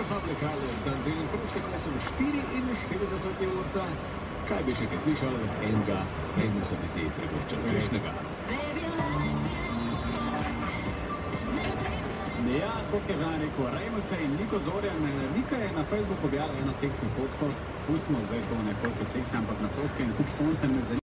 Public Dante in Fruške 8:44 urca. Kaj bi še kaj slišal, enega se bi si privoščil frišnega. Ja, kot je Žan rekel, rejmo se in Niko Zorjan. Nika je na Facebooku objavila eno seksi fotko. Pustimo zdaj to, ne koliko je seksi, ampak na fotke in kup sonce me zanima.